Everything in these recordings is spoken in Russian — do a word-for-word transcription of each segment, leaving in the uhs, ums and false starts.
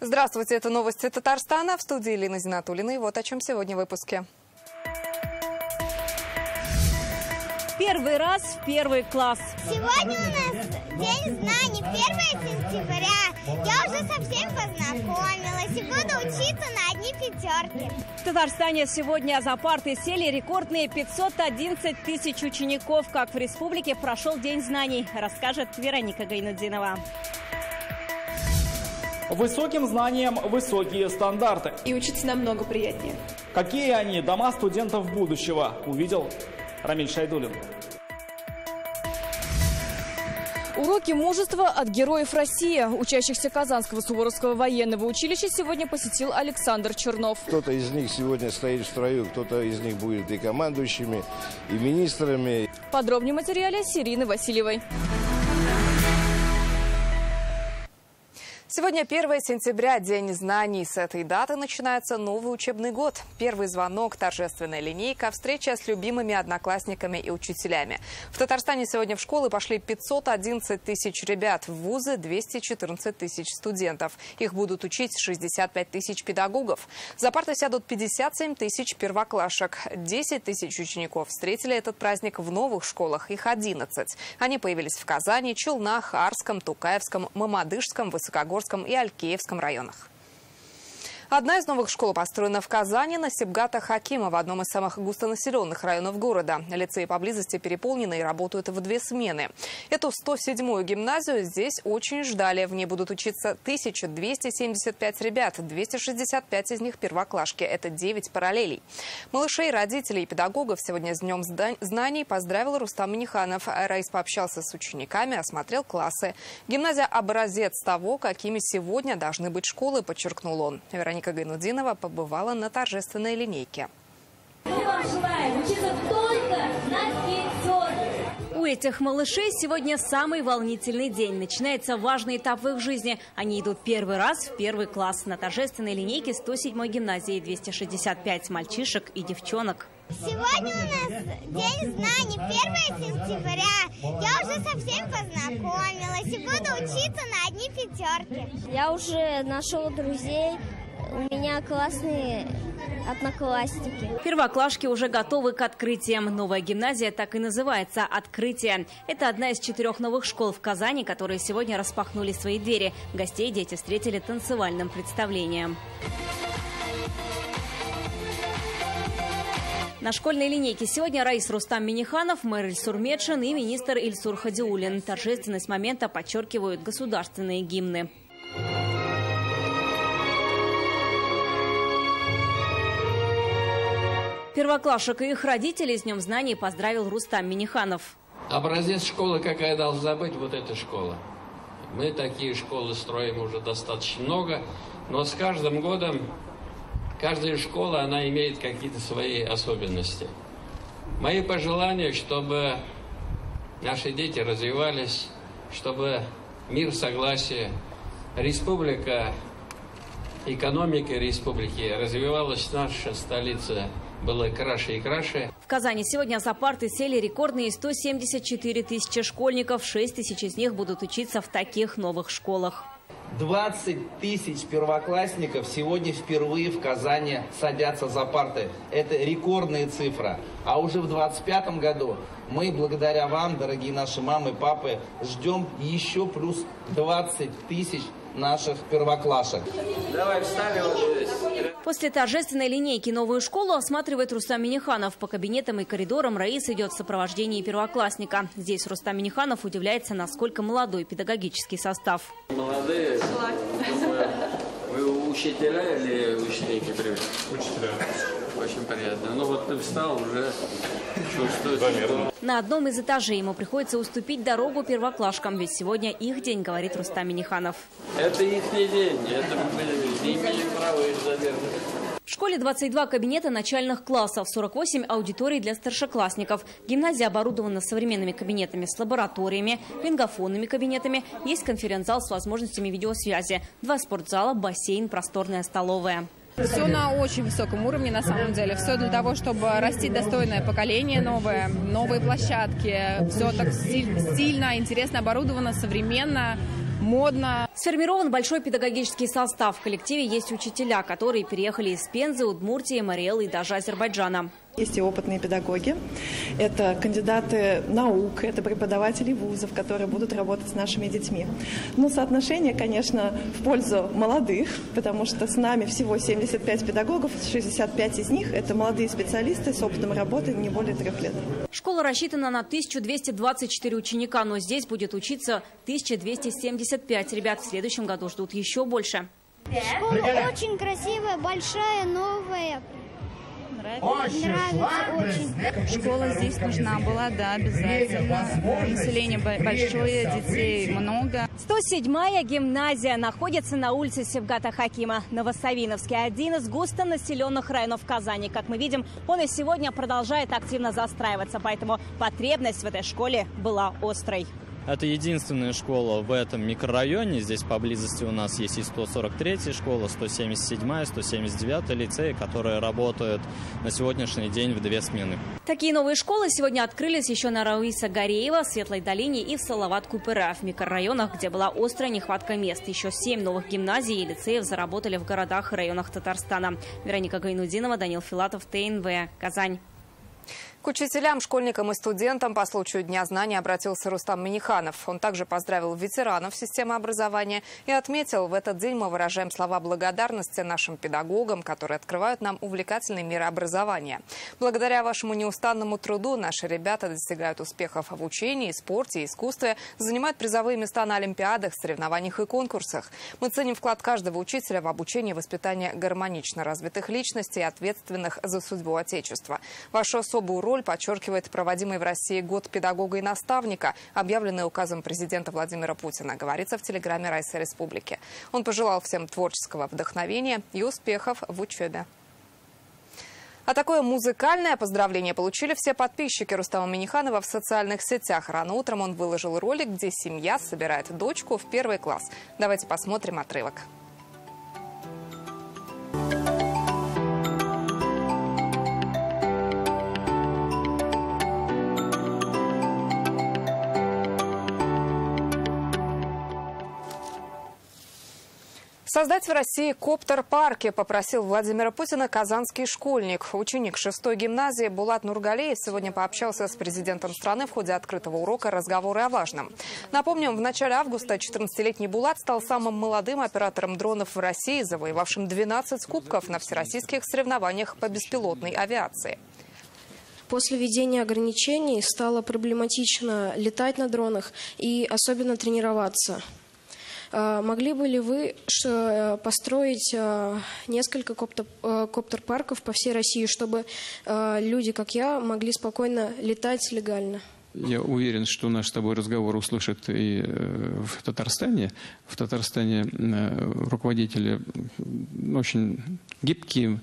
Здравствуйте, это новости Татарстана. В студии Елена Зинатуллина. И вот о чем сегодня в выпуске. Первый раз в первый класс. Сегодня у нас День знаний, первое сентября. Я уже со всеми познакомилась и буду учиться на одни пятерки. В Татарстане сегодня за парты сели рекордные пятьсот одиннадцать тысяч учеников. Как в республике прошел День знаний, расскажет Вероника Гайнудинова. Высоким знаниям высокие стандарты. И учиться намного приятнее. Какие они, дома студентов будущего, увидел Рамиль Шайдулин. Уроки мужества от героев России. Учащихся Казанского Суворовского военного училища сегодня посетил Александр Чернов. Кто-то из них сегодня стоит в строю, кто-то из них будет и командующими, и министрами. Подробнее в материале с Ириной Васильевой. Сегодня первое сентября, День знаний. С этой даты начинается новый учебный год. Первый звонок, торжественная линейка, встреча с любимыми одноклассниками и учителями. В Татарстане сегодня в школы пошли пятьсот одиннадцать тысяч ребят, в вузы двести четырнадцать тысяч студентов. Их будут учить шестьдесят пять тысяч педагогов. За парты сядут пятьдесят семь тысяч первоклашек. десять тысяч учеников встретили этот праздник в новых школах. Их одиннадцать. Они появились в Казани, Челнах, Арском, Тукаевском, Мамадышском, Высокогорском и Алькеевском районах. Одна из новых школ построена в Казани на Сибгата Хакима, в одном из самых густонаселенных районов города. Лицеи поблизости переполнены и работают в две смены. Эту сто седьмую гимназию здесь очень ждали. В ней будут учиться тысяча двести семьдесят пять ребят, двести шестьдесят пять из них первоклашки. Это девять параллелей. Малышей, родителей и педагогов сегодня с Днем знаний поздравил Рустам Минниханов. Раис пообщался с учениками, осмотрел классы. Гимназия – образец того, какими сегодня должны быть школы, подчеркнул он. Вероника Гайнудинова побывала на торжественной линейке. Мы вам желаем учиться только на пятерке. У этих малышей сегодня самый волнительный день. Начинается важный этап в их жизни. Они идут первый раз в первый класс. На торжественной линейке сто седьмой гимназии двести шестьдесят пять мальчишек и девчонок. Сегодня у нас День знаний, первое сентября. Я уже со всеми познакомилась и буду учиться на одни пятерки. Я уже нашел друзей. У меня классные одноклассники. Первоклашки уже готовы к открытиям. Новая гимназия так и называется «Открытие». Это одна из четырех новых школ в Казани, которые сегодня распахнули свои двери. Гостей дети встретили танцевальным представлением. На школьной линейке сегодня Раис Рустам Минниханов, мэр Ильсур Медшин и министр Ильсур Хадиуллин. Торжественность момента подчеркивают государственные гимны. Первоклашек и их родителей с Днем знаний поздравил Рустам Минниханов. Образец школы, какая должна быть, вот эта школа. Мы такие школы строим уже достаточно много, но с каждым годом каждая школа, она имеет какие-то свои особенности. Мои пожелания, чтобы наши дети развивались, чтобы мир, согласие, республика, экономика республики развивалась, наша столица было краше и краше. В Казани сегодня за парты сели рекордные сто семьдесят четыре тысячи школьников. шесть тысяч из них будут учиться в таких новых школах. двадцать тысяч первоклассников сегодня впервые в Казани садятся за парты. Это рекордная цифра. А уже в двадцать пятом году мы, благодаря вам, дорогие наши мамы и папы, ждем еще плюс двадцать тысяч наших первоклашек. Давай вставим вот здесь. После торжественной линейки новую школу осматривает Рустам Минниханов. По кабинетам и коридорам Раис идет в сопровождении первоклассника. Здесь Рустам Минниханов удивляется, насколько молодой педагогический состав. Молодые. Вы учителя или ученики? Учителя. Очень приятно. Ну вот ты встал, уже чувствуешь. На одном из этажей ему приходится уступить дорогу первоклашкам, ведь сегодня их день, говорит Рустам Минниханов. Это их не день, это мы не имеем права их задерживать. В школе двадцать два кабинета начальных классов, сорок восемь аудиторий для старшеклассников. Гимназия оборудована современными кабинетами с лабораториями, лингофонными кабинетами. Есть конференц-зал с возможностями видеосвязи, два спортзала, бассейн, просторная столовая. Все на очень высоком уровне, на самом деле. Все для того, чтобы растить достойное поколение новое, новые площадки. Все так стиль, стильно, интересно оборудовано, современно. модно. Сформирован большой педагогический состав. В коллективе есть учителя, которые переехали из Пензы, Удмуртии, Мариэлы и даже Азербайджана. Есть и опытные педагоги, это кандидаты наук, это преподаватели вузов, которые будут работать с нашими детьми. Но соотношение, конечно, в пользу молодых, потому что с нами всего семьдесят пять педагогов, шестьдесят пять из них – это молодые специалисты с опытом работы не более трех лет. Школа рассчитана на тысячу двести двадцать четыре ученика, но здесь будет учиться тысяча двести семьдесят пять. Ребят в следующем году ждут еще больше. Школа очень красивая, большая, новая. Очень Нравится, очень. Школа здесь нужна была, да, обязательно. Население большое, детей много. сто седьмая гимназия находится на улице Севгата Хакима. Новосавиновский – один из густонаселенных районов Казани. Как мы видим, он и сегодня продолжает активно застраиваться, поэтому потребность в этой школе была острой. Это единственная школа в этом микрорайоне. Здесь поблизости у нас есть и сто сорок третья школа, сто семьдесят седьмая, сто семьдесят девятая лицеи, которые работают на сегодняшний день в две смены. Такие новые школы сегодня открылись еще на Рауиса Гареева, Светлой долине и в Салават-Купыра, в микрорайонах, где была острая нехватка мест. Еще семь новых гимназий и лицеев заработали в городах и районах Татарстана. Вероника Гайнудинова, Данил Филатов, ТНВ, Казань. К учителям, школьникам и студентам по случаю Дня знаний обратился Рустам Минниханов. Он также поздравил ветеранов системы образования и отметил, в этот день мы выражаем слова благодарности нашим педагогам, которые открывают нам увлекательный мир образования. Благодаря вашему неустанному труду наши ребята достигают успехов в учении, спорте и искусстве, занимают призовые места на олимпиадах, соревнованиях и конкурсах. Мы ценим вклад каждого учителя в обучение и воспитание гармонично развитых личностей, ответственных за судьбу Отечества. Вашу особую роль подчеркивает проводимый в России год педагога и наставника, объявленный указом президента Владимира Путина, говорится в телеграме Райса Республики. Он пожелал всем творческого вдохновения и успехов в учебе. А такое музыкальное поздравление получили все подписчики Рустама Минниханова в социальных сетях. Рано утром он выложил ролик, где семья собирает дочку в первый класс. Давайте посмотрим отрывок. Создать в России коптер-парки попросил Владимира Путина казанский школьник. Ученик шестой гимназии Булат Нургалеев сегодня пообщался с президентом страны в ходе открытого урока «Разговоры о важном». Напомним, в начале августа четырнадцатилетний Булат стал самым молодым оператором дронов в России, завоевавшим двенадцать кубков на всероссийских соревнованиях по беспилотной авиации. После введения ограничений стало проблематично летать на дронах и особенно тренироваться. Могли бы ли вы построить несколько коптер-парков по всей России, чтобы люди, как я, могли спокойно летать легально? Я уверен, что наш с тобой разговор услышат и в Татарстане. В Татарстане руководители очень гибкие,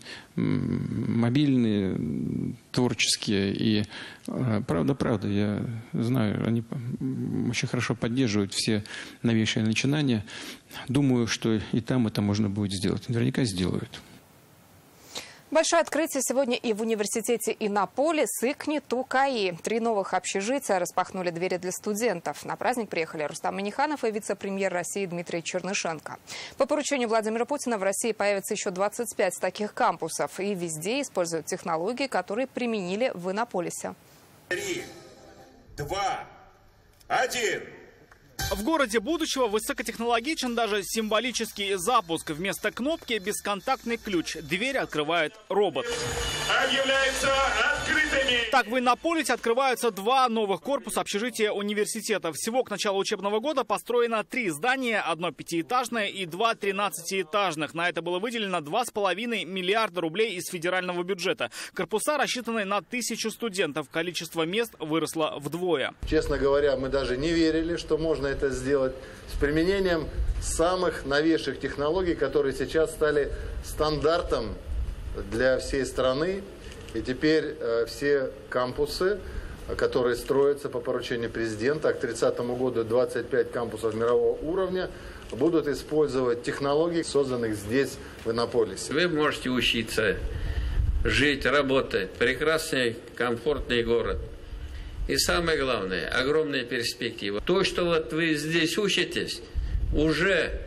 мобильные, творческие. И правда-правда, я знаю, они очень хорошо поддерживают все новейшие начинания. Думаю, что и там это можно будет сделать. Наверняка сделают. Большое открытие сегодня и в университете Иннополис, и КНИТУ-КАИ. Три новых общежития распахнули двери для студентов. На праздник приехали Рустам Минниханов и вице-премьер России Дмитрий Чернышенко. По поручению Владимира Путина в России появится еще двадцать пять таких кампусов. И везде используют технологии, которые применили в Иннополисе. Три, два, один. В городе будущего высокотехнологичен даже символический запуск. Вместо кнопки бесконтактный ключ. Дверь открывает робот. Объявляются открытыми. Так, в Иннополисе открываются два новых корпуса общежития университета. Всего к началу учебного года построено три здания. Одно пятиэтажное и два тринадцатиэтажных. На это было выделено два с половиной миллиарда рублей из федерального бюджета. Корпуса рассчитаны на тысячу студентов. Количество мест выросло вдвое. Честно говоря, мы даже не верили, что можно это сделать с применением самых новейших технологий, которые сейчас стали стандартом для всей страны. И теперь э, все кампусы, которые строятся по поручению президента, а к тридцатому году двадцать пять кампусов мирового уровня, будут использовать технологии, созданных здесь, в Иннополисе. Вы можете учиться, жить, работать. Прекрасный, комфортный город. И самое главное, огромная перспектива. То, что вот вы здесь учитесь, уже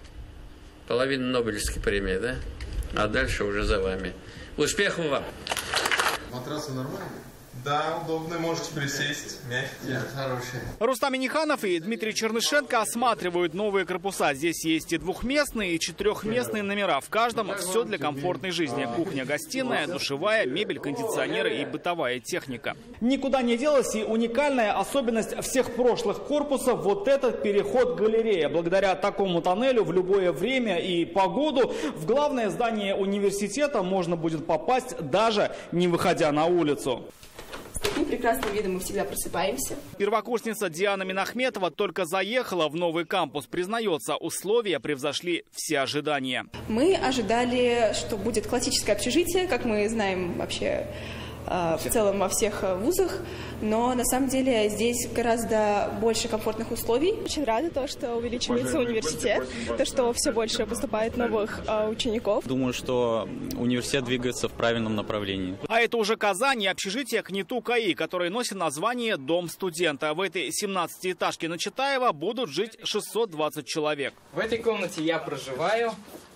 половина Нобелевской премии, да? А дальше уже за вами. Успехов вам! Матрасы нормальные? Да, удобно, можете присесть, мягкие, хорошие. Рустам Миниханов и Дмитрий Чернышенко осматривают новые корпуса. Здесь есть и двухместные, и четырехместные номера. В каждом все для комфортной жизни. Кухня, гостиная, душевая, мебель, кондиционеры и бытовая техника. Никуда не делась и уникальная особенность всех прошлых корпусов — вот этот переход-галерея. Благодаря такому тоннелю в любое время и погоду в главное здание университета можно будет попасть, даже не выходя на улицу. С таким прекрасным видом мы всегда просыпаемся. Первокурсница Диана Минахметова только заехала в новый кампус. Признается, условия превзошли все ожидания. Мы ожидали, что будет классическое общежитие, как мы знаем вообще в целом во всех вузах, но на самом деле здесь гораздо больше комфортных условий. Очень рада то, что увеличивается университет, то, что все больше поступает новых э, учеников. Думаю, что университет двигается в правильном направлении. А это уже Казань и общежитие КНИТУ КАИ, которое носит название «Дом студента». В этой семнадцатиэтажке на Читаева будут жить шестьсот двадцать человек. В этой комнате я проживаю.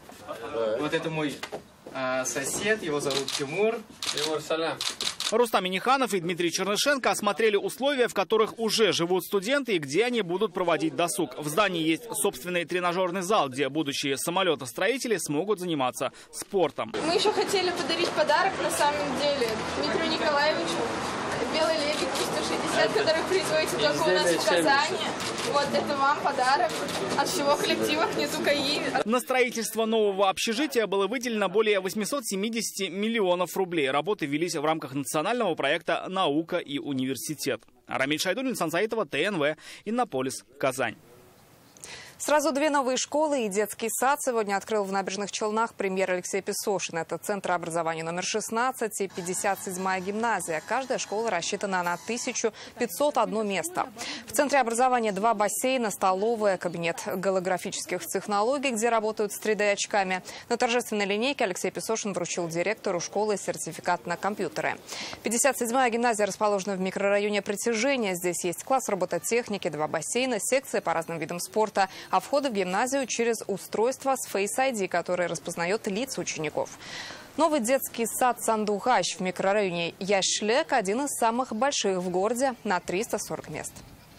Вот это мой а, сосед, его зовут Тимур. Тимур, салям. Рустам Миниханов и Дмитрий Чернышенко осмотрели условия, в которых уже живут студенты и где они будут проводить досуг. В здании есть собственный тренажерный зал, где будущие самолетостроители смогут заниматься спортом. Мы еще хотели подарить подарок на самом деле Дмитрию Николаевичу. Белый лебедь сто шестьдесят, который производится только у нас в Казани. Вот это вам подарок от всего коллектива КНИТУ КАИ. На строительство нового общежития было выделено более восьмисот семидесяти миллионов рублей. Работы велись в рамках национального проекта «Наука и университет». Рамиль Шайдуллин, Сан Саитова, ТНВ, Иннополис, Казань. Сразу две новые школы и детский сад сегодня открыл в Набережных Челнах премьер Алексей Песошин. Это Центр образования номер шестнадцать и пятьдесят седьмая гимназия. Каждая школа рассчитана на тысячу пятьсот одно место. В Центре образования два бассейна, столовая, кабинет голографических технологий, где работают с три дэ очками. На торжественной линейке Алексей Песошин вручил директору школы сертификат на компьютеры. пятьдесят седьмая гимназия расположена в микрорайоне Притяжения. Здесь есть класс робототехники, два бассейна, секции по разным видам спорта. А входы в гимназию через устройство с Face ай ди, которое распознает лица учеников. Новый детский сад «Сандугач» в микрорайоне Яшлек – один из самых больших в городе, на триста сорок мест.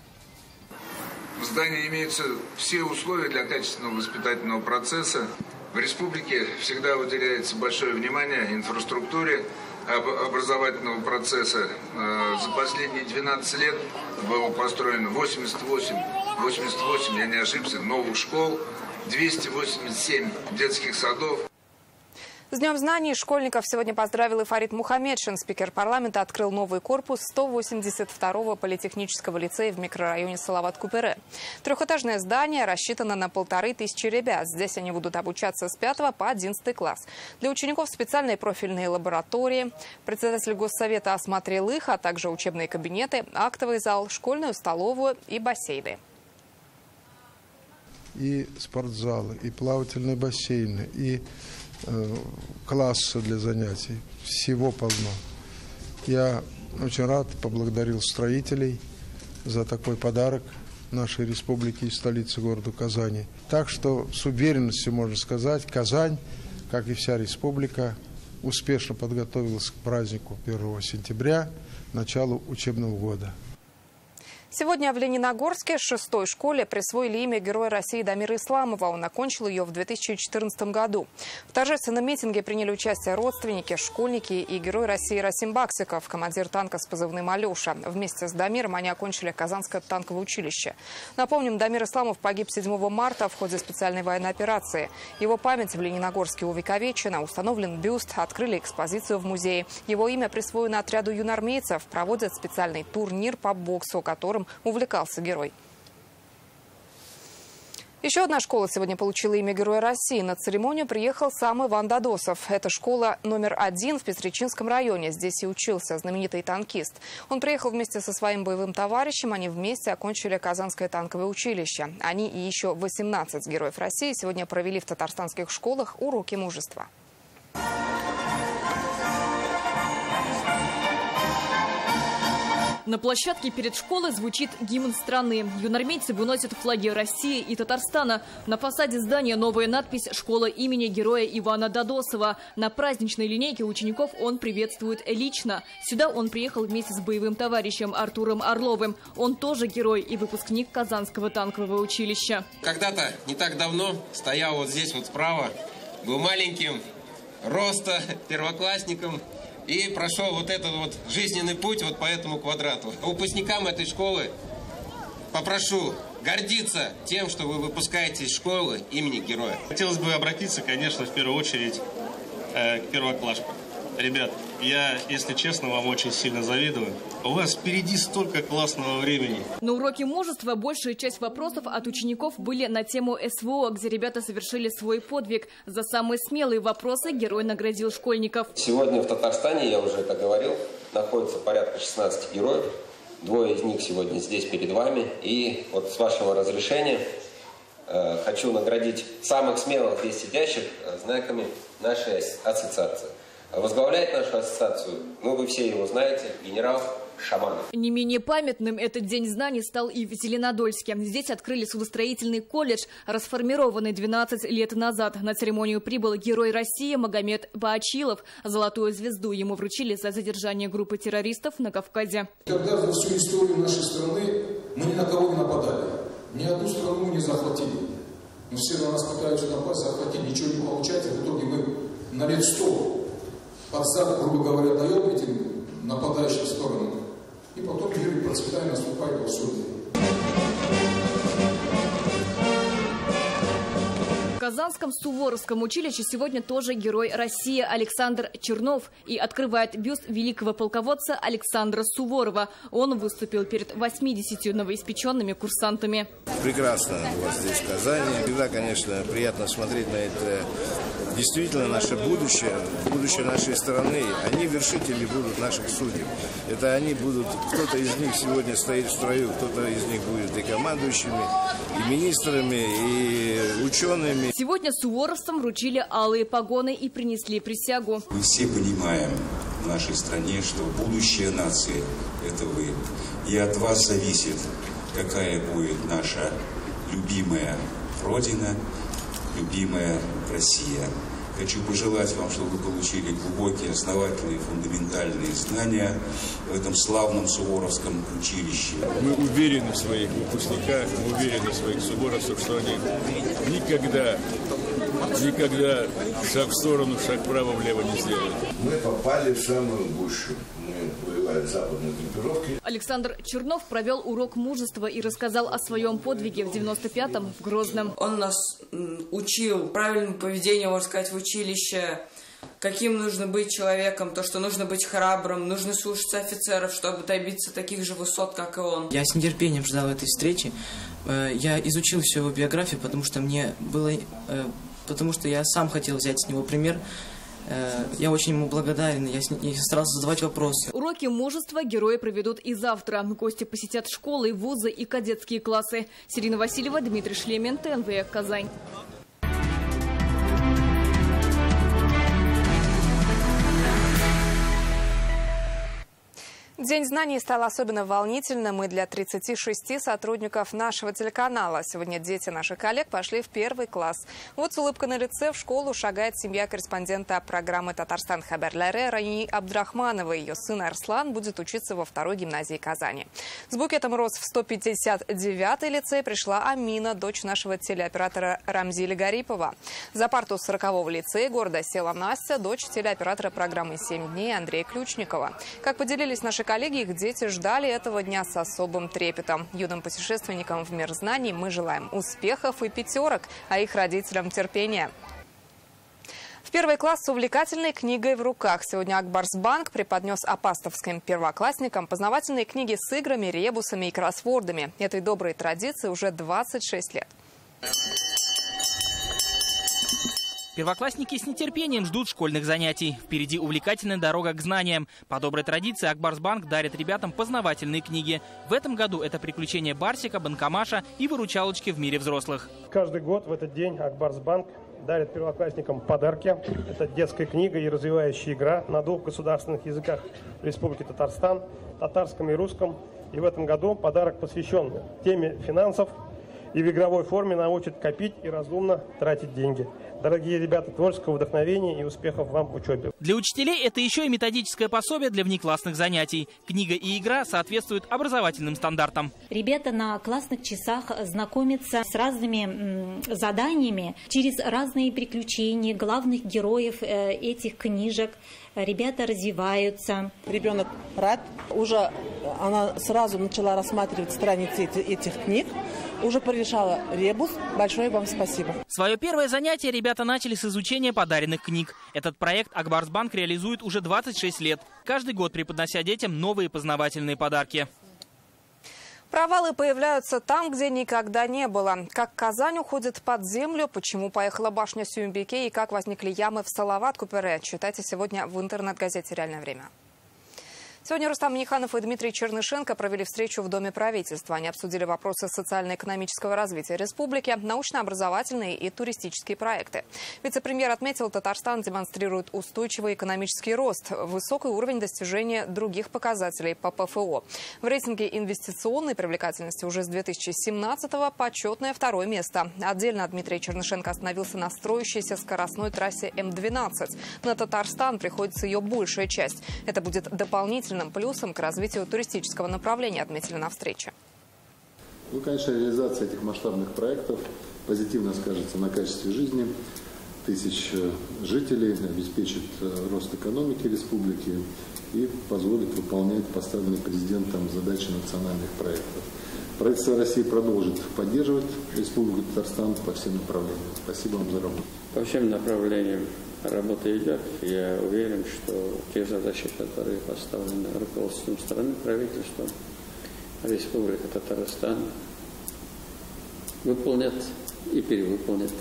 В здании имеются все условия для качественного воспитательного процесса. В республике всегда уделяется большое внимание инфраструктуре образовательного процесса. За последние двенадцать лет было построено восемьдесят восемь, восемьдесят восемь, я не ошибся, новых школ, двести восемьдесят семь детских садов. С Днем знаний школьников сегодня поздравил и Фарид Мухаммедшин. Спикер парламента открыл новый корпус сто восемьдесят второго политехнического лицея в микрорайоне Салават-Купере. Трехэтажное здание рассчитано на полторы тысячи ребят. Здесь они будут обучаться с пятого по одиннадцатый класс. Для учеников специальные профильные лаборатории. Председатель Госсовета осмотрел их, а также учебные кабинеты, актовый зал, школьную столовую и бассейны. И спортзалы, и плавательные бассейны, и классы для занятий. Всего полно. Я очень рад, поблагодарил строителей за такой подарок нашей республике и столице города Казани. Так что с уверенностью можно сказать, Казань, как и вся республика, успешно подготовилась к празднику первого сентября, началу учебного года. Сегодня в Лениногорске шестой школе присвоили имя Героя России Дамира Исламова. Он окончил ее в две тысячи четырнадцатом году. В торжественном митинге приняли участие родственники, школьники и Герой России Расим Баксиков, командир танка с позывным «Алеша». Вместе с Дамиром они окончили Казанское танковое училище. Напомним, Дамир Исламов погиб седьмого марта в ходе специальной военной операции. Его память в Лениногорске увековечена, установлен бюст, открыли экспозицию в музее. Его имя присвоено отряду юнармейцев, проводят специальный турнир по боксу, которым увлекался герой. Еще одна школа сегодня получила имя Героя России. На церемонию приехал сам Иван Дадосов. Это школа номер один в Пестричинском районе. Здесь и учился знаменитый танкист. Он приехал вместе со своим боевым товарищем. Они вместе окончили Казанское танковое училище. Они и еще восемнадцать героев России сегодня провели в татарстанских школах уроки мужества. На площадке перед школой звучит гимн страны. Юнормейцы выносят флаги России и Татарстана. На фасаде здания новая надпись «Школа имени героя Ивана Додосова». На праздничной линейке учеников он приветствует лично. Сюда он приехал вместе с боевым товарищем Артуром Орловым. Он тоже герой и выпускник Казанского танкового училища. Когда-то, не так давно, стоял вот здесь вот справа, был маленьким, роста, первоклассником. И прошел вот этот вот жизненный путь вот по этому квадрату. Выпускникам этой школы попрошу гордиться тем, что вы выпускаете из школы имени героя. Хотелось бы обратиться, конечно, в первую очередь э, к первоклашкам. Ребят, я, если честно, вам очень сильно завидую. У вас впереди столько классного времени. На уроке мужества большая часть вопросов от учеников были на тему СВО, где ребята совершили свой подвиг. За самые смелые вопросы герой наградил школьников. Сегодня в Татарстане, я уже это говорил, находится порядка шестнадцати героев. Двое из них сегодня здесь перед вами. И вот с вашего разрешения э, хочу наградить самых смелых здесь сидящих э, знаками нашей ассоциации. Возглавляет нашу ассоциацию, ну вы все его знаете, генерал Шаманов. Не менее памятным этот День знаний стал и в Зеленодольске. Здесь открыли судостроительный колледж, расформированный двенадцать лет назад. На церемонию прибыл герой России Магомед Баачилов. Золотую звезду ему вручили за задержание группы террористов на Кавказе. Когда за всю историю нашей страны мы ни на кого не нападали, ни одну страну мы не захватили. Но все на нас пытаются напасть, захватить, ничего не получается. В итоге мы на лет сто под зад, грубо говоря, даем этим нападающим сторонам. И потом мир и процветание наступает повсюду. В Казанском Суворовском училище сегодня тоже герой России Александр Чернов и открывает бюст великого полководца Александра Суворова. Он выступил перед восьмидесятью новоиспеченными курсантами. Прекрасно у вас здесь в Казани. Всегда, конечно, приятно смотреть на это. Действительно, наше будущее, будущее нашей страны, они вершители будут наших судеб. Это они будут, кто-то из них сегодня стоит в строю, кто-то из них будет и командующими, и министрами, и учеными. Сегодня суворовцам вручили алые погоны и принесли присягу. Мы все понимаем в нашей стране, что будущее нации – это вы. И от вас зависит, какая будет наша любимая Родина, любимая Россия. Хочу пожелать вам, чтобы вы получили глубокие, основательные, фундаментальные знания в этом славном Суворовском училище. Мы уверены в своих выпускниках, мы уверены в своих суворовцах, что они никогда, никогда шаг в сторону, шаг вправо, влево не сделают. Мы попали в самую гущу. Мы воевали с западной группировкой. Александр Чернов провел урок мужества и рассказал о своем подвиге в девяносто пятом в Грозном. Он нас учил правильному поведению, можно сказать, в училище, каким нужно быть человеком, то, что нужно быть храбрым, нужно слушаться офицеров, чтобы добиться таких же высот, как и он. Я с нетерпением ждал этой встречи. Я изучил всю его биографию, потому что мне было, потому что я сам хотел взять с него пример. Я очень ему благодарен, я, я старался задавать вопросы. Уроки мужества герои проведут и завтра. Гости посетят школы, вузы и кадетские классы. Сирина Васильева, Дмитрий Шлемин, ТНВ, Казань. День знаний стал особенно волнительным и для тридцати шести сотрудников нашего телеканала. Сегодня дети наших коллег пошли в первый класс. Вот с улыбкой на лице в школу шагает семья корреспондента программы «Татарстан Хаберларе» Рани Абдрахмановой. Ее сын Арслан будет учиться во второй гимназии Казани. С букетом роз в сто пятьдесят девятый лицей пришла Амина, дочь нашего телеоператора Рамзиля Гарипова. За парту сорокового лицея города села Настя, дочь телеоператора программы «семь дней» Андрея Ключникова. Как поделились наши коллеги, их дети ждали этого дня с особым трепетом. Юным путешественникам в мир знаний мы желаем успехов и пятерок, а их родителям терпения. В первый класс с увлекательной книгой в руках. Сегодня Акбарсбанк преподнес опастовским первоклассникам познавательные книги с играми, ребусами и кроссвордами. Этой доброй традиции уже двадцать шесть лет. Первоклассники с нетерпением ждут школьных занятий. Впереди увлекательная дорога к знаниям. По доброй традиции Акбарсбанк дарит ребятам познавательные книги. В этом году это «Приключения Барсика», «Банкомаша» и «Выручалочки в мире взрослых». Каждый год в этот день Акбарсбанк дарит первоклассникам подарки. Это детская книга и развивающая игра на двух государственных языках Республики Татарстан, татарском и русском. И в этом году подарок посвящен теме финансов и в игровой форме научит копить и разумно тратить деньги. Дорогие ребята, творческого вдохновения и успехов вам в учебе. Для учителей это еще и методическое пособие для внеклассных занятий. Книга и игра соответствуют образовательным стандартам. Ребята на классных часах знакомятся с разными заданиями через разные приключения главных героев этих книжек. Ребята развиваются. Ребенок рад. Уже она сразу начала рассматривать страницы этих книг. Уже порешала ребус. Большое вам спасибо. Свое первое занятие ребята начали с изучения подаренных книг. Этот проект Акбарсбанк реализует уже двадцать шесть лет. Каждый год преподнося детям новые познавательные подарки. Провалы появляются там, где никогда не было. Как Казань уходит под землю, почему поехала башня Сюмбике и как возникли ямы в Салават-Купере. Читайте сегодня в интернет-газете «Реальное время». Сегодня Рустам Минниханов и Дмитрий Чернышенко провели встречу в Доме правительства. Они обсудили вопросы социально-экономического развития республики, научно-образовательные и туристические проекты. Вице-премьер отметил, Татарстан демонстрирует устойчивый экономический рост, высокий уровень достижения других показателей по ПФО. В рейтинге инвестиционной привлекательности уже с две тысячи семнадцатого почетное второе место. Отдельно Дмитрий Чернышенко остановился на строящейся скоростной трассе М двенадцать. На Татарстан приходится ее большая часть. Это будет дополнительно плюсом к развитию туристического направления, отметили на встрече. Ну, конечно, реализация этих масштабных проектов позитивно скажется на качестве жизни тысяч жителей, обеспечит рост экономики республики и позволит выполнять поставленные президентом задачи национальных проектов. Правительство России продолжит поддерживать Республику Татарстан по всем направлениям. Спасибо вам за работу. По всем направлениям работа идет. Я уверен, что те задачи, которые поставлены руководством страны, правительством Республики Татарстан, выполнят и перевыполнят.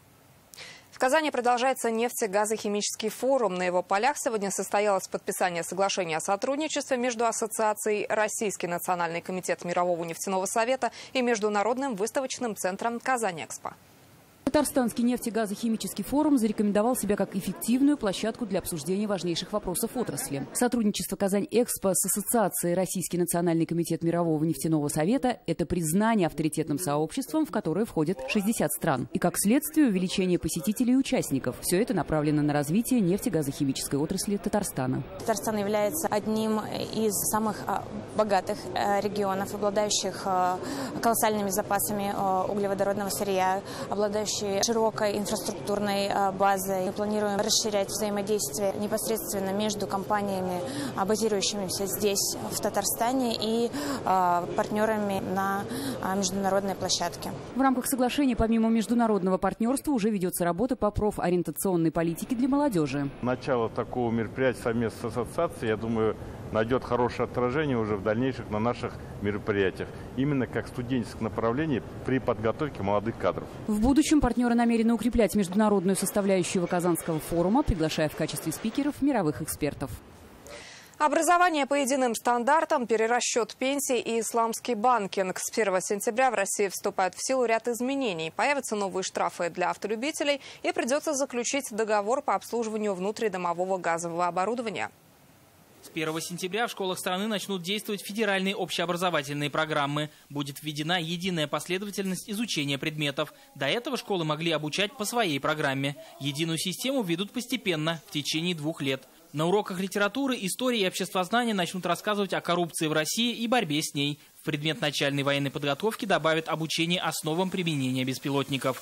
В Казани продолжается нефтегазохимический форум. На его полях сегодня состоялось подписание соглашения о сотрудничестве между Ассоциацией «Российский национальный комитет Мирового нефтяного совета» и Международным выставочным центром «Казань-Экспо». Татарстанский нефтегазохимический форум зарекомендовал себя как эффективную площадку для обсуждения важнейших вопросов отрасли. Сотрудничество «Казань-Экспо» с Ассоциацией «Российский национальный комитет Мирового нефтяного совета» – это признание авторитетным сообществом, в которое входят шестьдесят стран. И, как следствие, увеличение посетителей и участников. Все это направлено на развитие нефтегазохимической отрасли Татарстана. Татарстан является одним из самых богатых регионов, обладающих колоссальными запасами углеводородного сырья, обладающих широкой инфраструктурной базой. Мы планируем расширять взаимодействие непосредственно между компаниями, базирующимися здесь, в Татарстане, и партнерами на международной площадке. В рамках соглашения, помимо международного партнерства, уже ведется работа по профориентационной политике для молодежи. Начало такого мероприятия совместно с ассоциацией, я думаю, найдет хорошее отражение уже в дальнейших на наших мероприятиях. Именно как студенческое направление при подготовке молодых кадров. В будущем партнеры намерены укреплять международную составляющую Казанского форума, приглашая в качестве спикеров мировых экспертов. Образование по единым стандартам, перерасчет пенсий и исламский банкинг. С первого сентября в России вступает в силу ряд изменений. Появятся новые штрафы для автолюбителей и придется заключить договор по обслуживанию внутридомового газового оборудования. С первого сентября в школах страны начнут действовать федеральные общеобразовательные программы. Будет введена единая последовательность изучения предметов. До этого школы могли обучать по своей программе. Единую систему введут постепенно, в течение двух лет. На уроках литературы, истории и обществознания начнут рассказывать о коррупции в России и борьбе с ней. В предмет начальной военной подготовки добавят обучение основам применения беспилотников.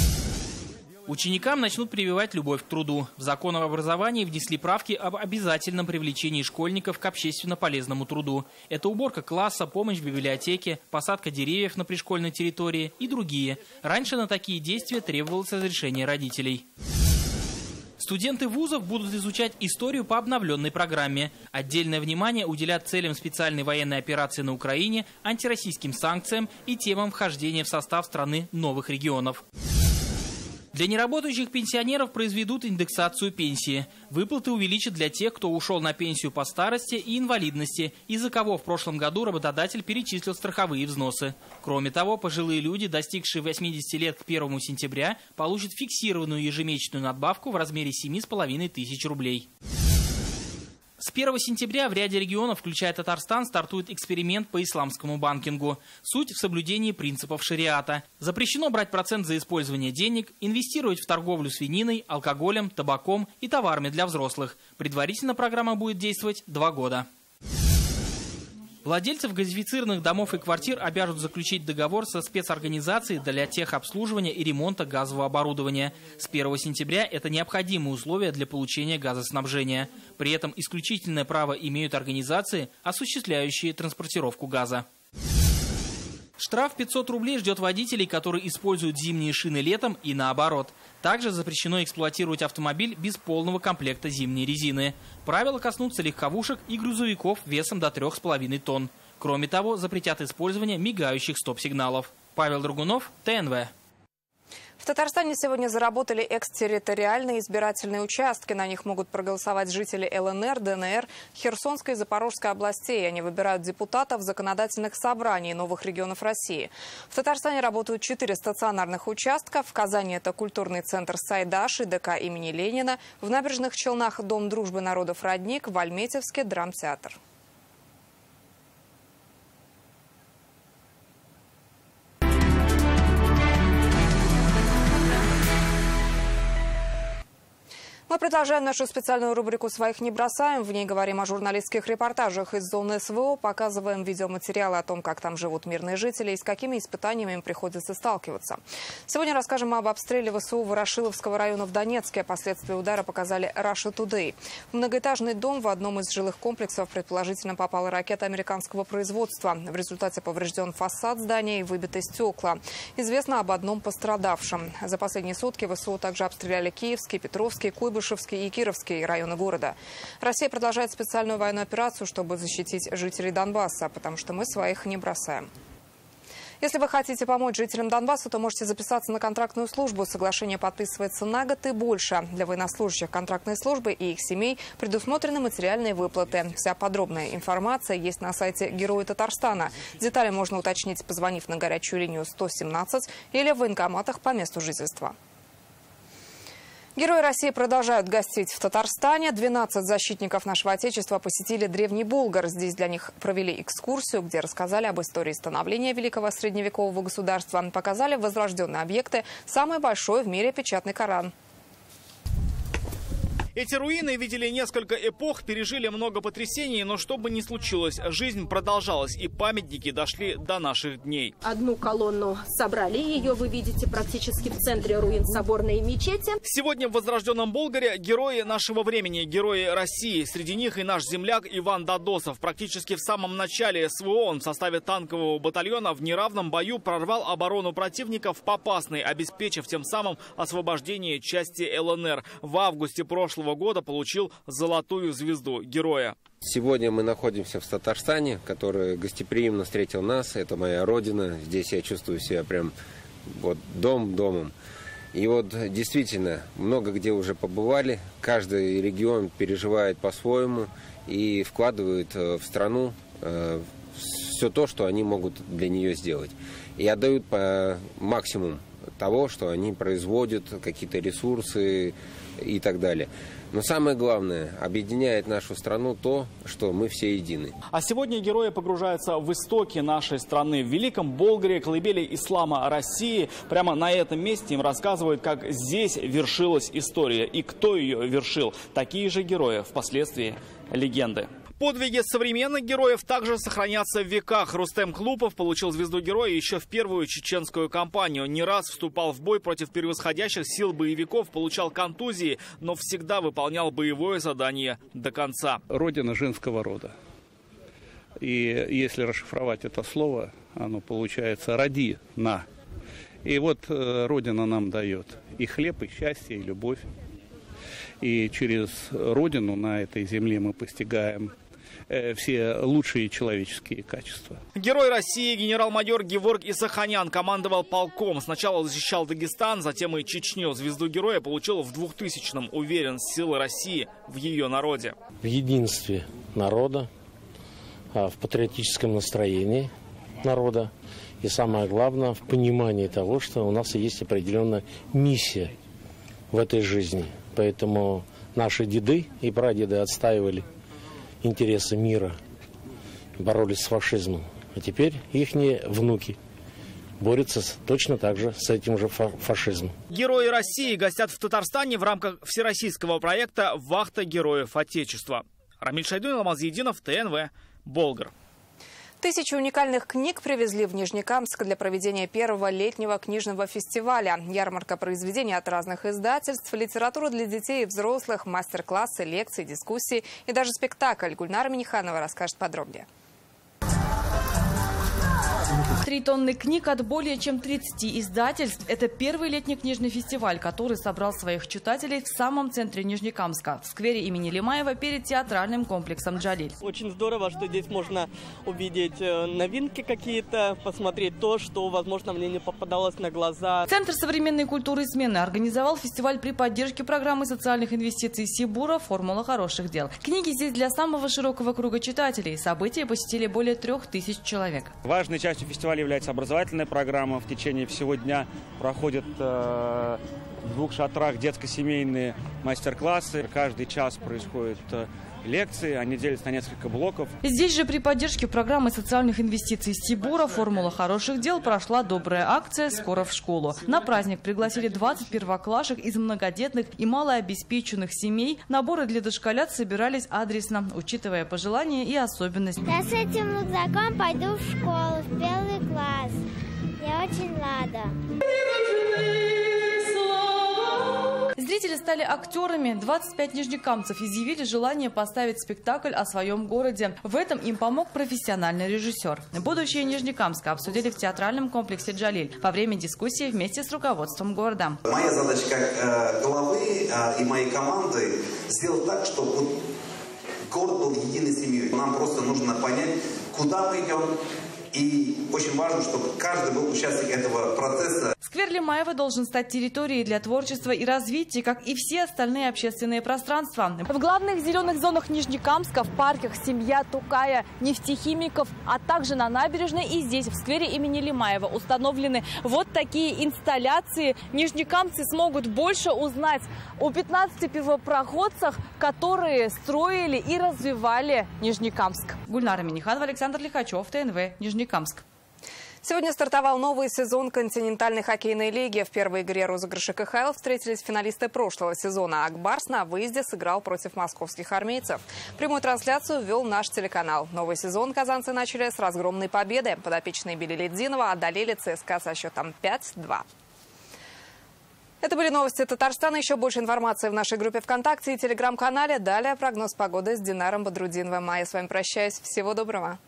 Ученикам начнут прививать любовь к труду. В закон об образовании внесли правки об обязательном привлечении школьников к общественно полезному труду. Это уборка класса, помощь в библиотеке, посадка деревьев на пришкольной территории и другие. Раньше на такие действия требовалось разрешение родителей. Студенты вузов будут изучать историю по обновленной программе. Отдельное внимание уделят целям специальной военной операции на Украине, антироссийским санкциям и темам вхождения в состав страны новых регионов. Для неработающих пенсионеров произведут индексацию пенсии. Выплаты увеличат для тех, кто ушел на пенсию по старости и инвалидности, из-за кого в прошлом году работодатель перечислил страховые взносы. Кроме того, пожилые люди, достигшие восьмидесяти лет к первому сентября, получат фиксированную ежемесячную надбавку в размере семи с половиной тысяч рублей. С первого сентября в ряде регионов, включая Татарстан, стартует эксперимент по исламскому банкингу. Суть в соблюдении принципов шариата. Запрещено брать процент за использование денег, инвестировать в торговлю свининой, алкоголем, табаком и товарами для взрослых. Предварительно программа будет действовать два года. Владельцев газифицированных домов и квартир обяжут заключить договор со спецорганизацией для техобслуживания и ремонта газового оборудования. С первого сентября это необходимые условия для получения газоснабжения. При этом исключительное право имеют организации, осуществляющие транспортировку газа. Штраф пятьсот рублей ждет водителей, которые используют зимние шины летом и наоборот. Также запрещено эксплуатировать автомобиль без полного комплекта зимней резины. Правила коснутся легковушек и грузовиков весом до трёх с половиной тонн. Кроме того, запретят использование мигающих стоп-сигналов. Павел Драгунов, Т Н В. В Татарстане сегодня заработали экстерриториальные избирательные участки. На них могут проголосовать жители Л Н Р, Д Н Р, Херсонской и Запорожской областей. Они выбирают депутатов законодательных собраний новых регионов России. В Татарстане работают четыре стационарных участка. В Казани это культурный центр «Сайдаш» и Д К имени Ленина. В Набережных Челнах Дом дружбы народов «Родник», в Альметьевске драмтеатр. Мы продолжаем нашу специальную рубрику «Своих не бросаем». В ней говорим о журналистских репортажах из зоны С В О, показываем видеоматериалы о том, как там живут мирные жители и с какими испытаниями им приходится сталкиваться. Сегодня расскажем об обстреле В С У Ворошиловского района в Донецке. Последствия удара показали Russia Today. В многоэтажный дом в одном из жилых комплексов предположительно попала ракета американского производства. В результате поврежден фасад здания и выбиты стекла. Известно об одном пострадавшем. За последние сутки В С У также обстреляли Киевский, Петровский, Куйбышевский и Кировский районы города. Россия продолжает специальную военную операцию, чтобы защитить жителей Донбасса, потому что мы своих не бросаем. Если вы хотите помочь жителям Донбасса, то можете записаться на контрактную службу. Соглашение подписывается на год и больше. Для военнослужащих контрактной службы и их семей предусмотрены материальные выплаты. Вся подробная информация есть на сайте Герои Татарстана. Детали можно уточнить, позвонив на горячую линию сто семнадцать или в военкоматах по месту жительства. Герои России продолжают гостить в Татарстане. двенадцать защитников нашего Отечества посетили Древний Болгар. Здесь для них провели экскурсию, где рассказали об истории становления великого средневекового государства. Показали возрожденные объекты, самый большой в мире печатный Коран. Эти руины видели несколько эпох, пережили много потрясений, но что бы ни случилось, жизнь продолжалась, и памятники дошли до наших дней. Одну колонну собрали, ее вы видите практически в центре руин соборной мечети. Сегодня в возрожденном Болгаре герои нашего времени, герои России. Среди них и наш земляк Иван Дадосов. Практически в самом начале С В О он в составе танкового батальона в неравном бою прорвал оборону противника в Попасной, обеспечив тем самым освобождение части Л Н Р. В августе прошлого года получил золотую звезду героя. Сегодня мы находимся в Татарстане, который гостеприимно встретил нас. Это моя родина. Здесь я чувствую себя прям вот дом домом. И вот действительно, много где уже побывали. Каждый регион переживает по-своему и вкладывает в страну все то, что они могут для нее сделать. И отдают по максимуму того, что они производят, какие-то ресурсы и так далее. Но самое главное, объединяет нашу страну то, что мы все едины. А сегодня герои погружаются в истоки нашей страны. В Великом Болгаре, колыбели ислама России. Прямо на этом месте им рассказывают, как здесь вершилась история и кто ее вершил. Такие же герои впоследствии легенды. Подвиги современных героев также сохранятся в веках. Рустем Клупов получил звезду героя еще в первую чеченскую кампанию. Не раз вступал в бой против превосходящих сил боевиков, получал контузии, но всегда выполнял боевое задание до конца. Родина женского рода. И если расшифровать это слово, оно получается «роди на». И вот э, Родина нам дает и хлеб, и счастье, и любовь. И через Родину на этой земле мы постигаем э, все лучшие человеческие качества. Герой России генерал-майор Геворг Исаханян командовал полком. Сначала защищал Дагестан, затем и Чечню. Звезду героя получил в двухтысячном. Уверен, силы России в ее народе. В единстве народа, в патриотическом настроении народа и, самое главное, в понимании того, что у нас есть определенная миссия в этой жизни. Поэтому наши деды и прадеды отстаивали интересы мира, боролись с фашизмом. А теперь их внуки борются точно так же с этим же фашизмом. Герои России гостят в Татарстане в рамках всероссийского проекта «Вахта героев Отечества». Рамиль Шайдун, Алмаз Единов, ТНВ, Болгар. Тысячи уникальных книг привезли в Нижнекамск для проведения первого летнего книжного фестиваля. Ярмарка произведений от разных издательств, литература для детей и взрослых, мастер-классы, лекции, дискуссии и даже спектакль. Гульнара Миниханова расскажет подробнее. Три тонны книг от более чем тридцати издательств. Это первый летний книжный фестиваль, который собрал своих читателей в самом центре Нижнекамска, в сквере имени Лимаева перед театральным комплексом «Джалиль». Очень здорово, что здесь можно увидеть новинки какие-то, посмотреть то, что, возможно, мне не попадалось на глаза. Центр современной культуры и смены организовал фестиваль при поддержке программы социальных инвестиций Сибура «Формула хороших дел». Книги здесь для самого широкого круга читателей. События посетили более трех тысяч человек. Важной частью фестиваля является образовательная программа. В течение всего дня проходят э, в двух шатрах детско-семейные мастер-классы. Каждый час происходят э, лекции, они делятся на несколько блоков. Здесь же при поддержке программы социальных инвестиций Сибура «Формула хороших дел» прошла добрая акция «Скоро в школу». На праздник пригласили двадцать первоклашек из многодетных и малообеспеченных семей. Наборы для дошколят собирались адресно, учитывая пожелания и особенности. Я с этим рюкзаком пойду в школу, в первый класс. Я очень рада. Зрители стали актерами. двадцать пять нижнекамцев изъявили желание поставить спектакль о своем городе. В этом им помог профессиональный режиссер. Будущее Нижнекамска обсудили в театральном комплексе «Джалиль» во время дискуссии вместе с руководством города. Моя задача как э, главы э, и моей команды сделать так, чтобы вот город был единой семьей. Нам просто нужно понять, куда мы идем. И очень важно, чтобы каждый был участник этого процесса. Сквер Лимаева должен стать территорией для творчества и развития, как и все остальные общественные пространства. В главных зеленых зонах Нижнекамска, в парках «Семья», «Тукая», «Нефтехимиков», а также на набережной и здесь, в сквере имени Лимаева, установлены вот такие инсталляции. Нижнекамцы смогут больше узнать о пятнадцати первопроходцах, которые строили и развивали Нижнекамск. Гульнара Миниханова, Александр Лихачев, ТНВ, Нижнекамск. Сегодня стартовал новый сезон континентальной хоккейной лиги. В первой игре розыгрыша ка ха эл встретились финалисты прошлого сезона. Акбарс на выезде сыграл против московских армейцев. Прямую трансляцию вел наш телеканал. Новый сезон казанцы начали с разгромной победы. Подопечные Белеледзинова одолели цэ эс ка а со счетом пять-два. Это были новости Татарстана. Еще больше информации в нашей группе ВКонтакте и телеграм-канале. Далее прогноз погоды с Динаром Бодрудиновым. А я с вами прощаюсь. Всего доброго.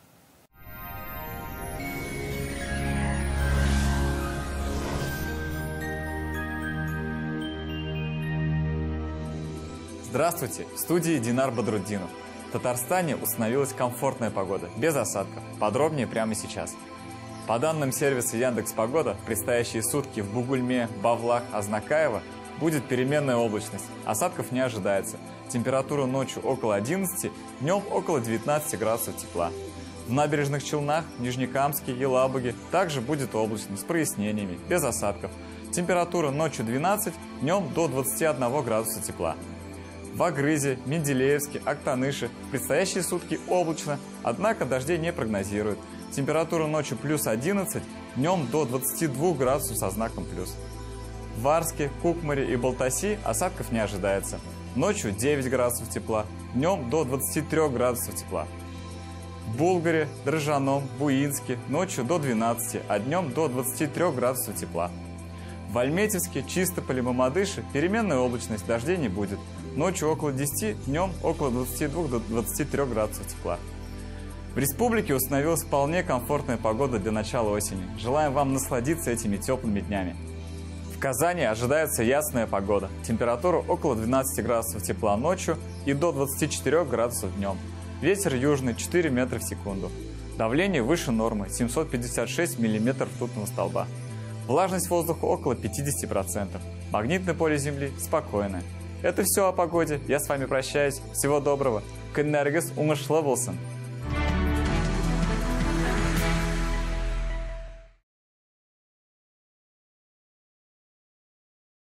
Здравствуйте! В студии Динар Бодрудинов. В Татарстане установилась комфортная погода, без осадков. Подробнее прямо сейчас. По данным сервиса Яндекс.Погода, в предстоящие сутки в Бугульме, Бавлах, Азнакаево будет переменная облачность. Осадков не ожидается. Температура ночью около одиннадцати, днем около девятнадцати градусов тепла. В набережных Челнах, Нижнекамске, Елабуге также будет облачно, с прояснениями, без осадков. Температура ночью двенадцать, днем до двадцати одного градуса тепла. В Агрызе, Менделеевске, Актаныше в предстоящие сутки облачно, однако дождей не прогнозируют. Температура ночью плюс одиннадцать, днем до двадцати двух градусов со знаком плюс. В Варске, Кукмаре и Балтаси осадков не ожидается. Ночью девять градусов тепла, днем до двадцати трёх градусов тепла. В Булгаре, Дрожжаном, Буинске ночью до двенадцати, а днем до двадцати трёх градусов тепла. В Альметьевске, Чистополе, Мамадыше переменная облачность, дождей не будет. Ночью около десяти, днем около двадцати двух до двадцати трёх градусов тепла. В республике установилась вполне комфортная погода для начала осени. Желаем вам насладиться этими теплыми днями. В Казани ожидается ясная погода. Температура около двенадцати градусов тепла ночью и до двадцати четырёх градусов днем. Ветер южный четыре метра в секунду. Давление выше нормы семьсот пятьдесят шесть миллиметров ртутного столба. Влажность воздуха около пятидесяти процентов. Магнитное поле Земли спокойное. Это все о погоде. Я с вами прощаюсь. Всего доброго. Күннәргіз уңышлы болсын.